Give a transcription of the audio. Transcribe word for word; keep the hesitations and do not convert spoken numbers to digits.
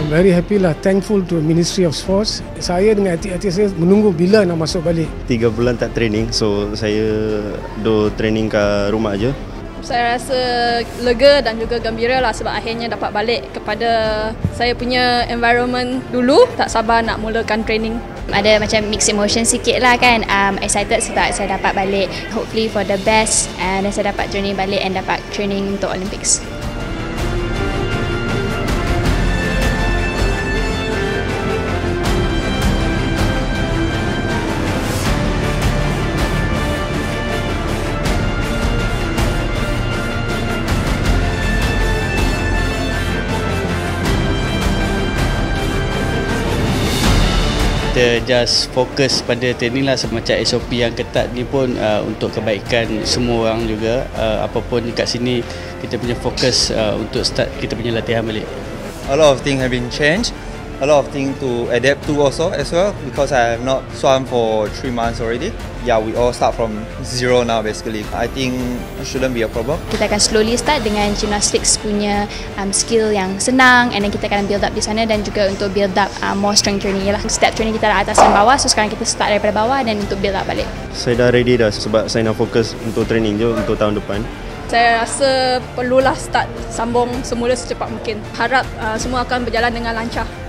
very happy lah, thankful to Ministry of Sports. Saya dengan atik-atik saya menunggu bila nak masuk balik. Tiga bulan tak training, so saya do training kat rumah aja. Saya rasa lega dan juga gembira lah sebab akhirnya dapat balik kepada saya punya environment dulu. Tak sabar nak mulakan training. Ada macam mixed emotion sikit lah kan. um, Excited sebab saya dapat balik, hopefully for the best, and saya dapat training balik and dapat training untuk Olympics. Kita just fokus pada training lah, semacam S O P yang ketat ni pun uh, untuk kebaikan semua orang juga. Uh, apapun kat sini kita punya fokus uh, untuk start kita punya latihan balik. A lot of things have been changed, a lot of things to adapt to also as well, because I have not swum for three months already. Yeah, we all start from zero now basically. I think it shouldn't be a problem. Kita akan slowly start dengan gymnastics punya um, skill yang senang, and then kita akan build up di sana, dan juga untuk build up um, more strength training lah. Step training kita dah atas dan bawah, so sekarang kita start daripada bawah dan untuk build up balik. Saya dah ready dah sebab saya nak fokus untuk training je untuk tahun depan. Saya rasa perlulah start sambung semula secepat mungkin. Harap uh, semua akan berjalan dengan lancar.